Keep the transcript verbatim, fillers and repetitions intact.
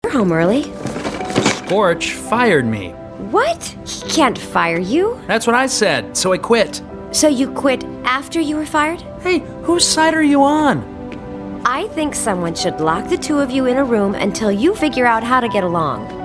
You're home early. Scorch fired me. What? He can't fire you. That's what I said, so I quit. So you quit after you were fired? Hey, whose side are you on? I think someone should lock the two of you in a room until you figure out how to get along.